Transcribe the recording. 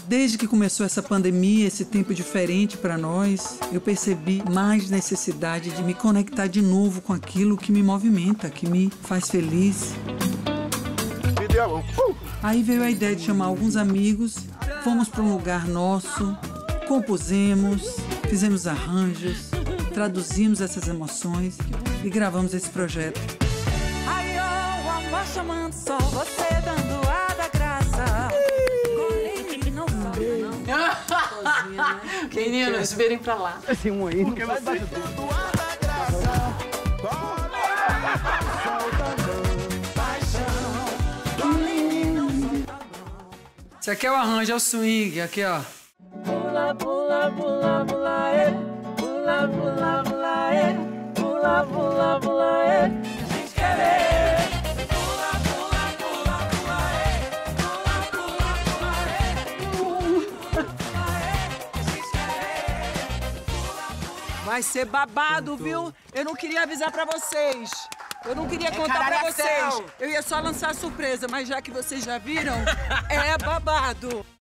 Desde que começou essa pandemia, esse tempo diferente para nós, eu percebi mais necessidade de me conectar de novo com aquilo que me movimenta, que me faz feliz. Aí veio a ideia de chamar alguns amigos, fomos para um lugar nosso, compusemos, fizemos arranjos, traduzimos essas emoções e gravamos esse projeto. Ai, oh, o amor chamando só, você dando a da graça. Não sabe, não. Meninos, virem pra lá. Tem um aí, porque vai dar. Esse aqui é o arranjo, é o swing, aqui ó. Pula, pula, pula, pula, pula, pula, pula, pula, pula, pula, a gente quer ver. Pula, pula, pula, pula, pula, pula, pula, a gente quer ver. Vai ser babado, viu? Eu não queria avisar pra vocês. Eu não queria contar pra vocês. Eu ia só lançar a surpresa, mas já que vocês já viram, é babado.